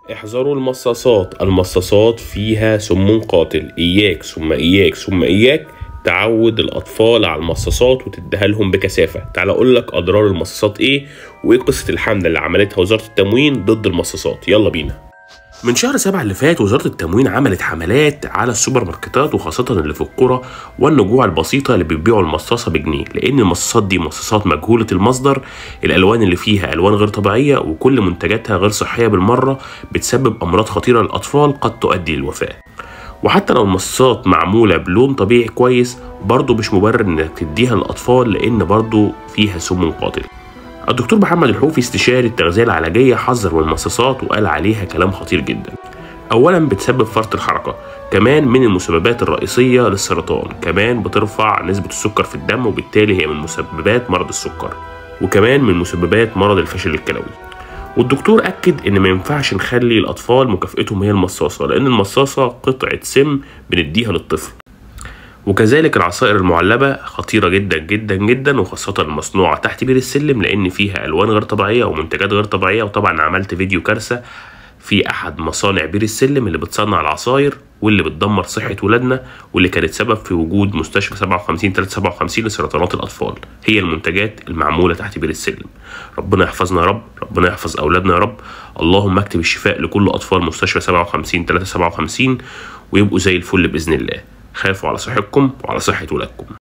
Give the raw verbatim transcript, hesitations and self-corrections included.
احذروا المصاصات. المصاصات فيها سم قاتل. إياك ثم إياك ثم إياك تعود الأطفال على المصاصات وتديها لهم بكثافة. تعال أقول لك أضرار المصاصات إيه وإيه قصة الحملة اللي عملتها وزارة التموين ضد المصاصات. يلا بينا. من شهر سبعة اللي فات وزارة التموين عملت حملات على السوبر ماركتات وخاصة اللي في القرى والنجوع البسيطة اللي بيبيعوا المصاصة بجنيه، لأن المصاصات دي مصاصات مجهولة المصدر، الألوان اللي فيها ألوان غير طبيعية، وكل منتجاتها غير صحية بالمرة، بتسبب أمراض خطيرة للأطفال قد تؤدي للوفاة. وحتى لو المصاصات معمولة بلون طبيعي كويس برضه مش مبرر إنك تديها للأطفال، لأن برضه فيها سم قاتل. الدكتور محمد الحوفي استشاري التغذية العلاجية حذر من المصاصات وقال عليها كلام خطير جدا. أولا بتسبب فرط الحركة، كمان من المسببات الرئيسية للسرطان، كمان بترفع نسبة السكر في الدم وبالتالي هي من مسببات مرض السكر، وكمان من مسببات مرض الفشل الكلوي. والدكتور أكد إن ما ينفعش نخلي الأطفال مكافئتهم هي المصاصة، لأن المصاصة قطعة سم بنديها للطفل. وكذلك العصائر المعلبة خطيرة جدا جدا جدا، وخاصة المصنوعة تحت بير السلم، لأن فيها ألوان غير طبيعية ومنتجات غير طبيعية. وطبعا عملت فيديو كارثة في أحد مصانع بير السلم اللي بتصنع العصاير واللي بتدمر صحة ولادنا، واللي كانت سبب في وجود مستشفى سبعة وخمسين ثلاثة سبعة وخمسين لسرطانات الأطفال. هي المنتجات المعمولة تحت بير السلم. ربنا يحفظنا يا رب، ربنا يحفظ أولادنا يا رب. اللهم اكتب الشفاء لكل أطفال مستشفى سبعة وخمسين ثلاثة سبعة وخمسين ويبقوا زي الفل بإذن الله. خافوا على صحتكم وعلى صحة ولادكم.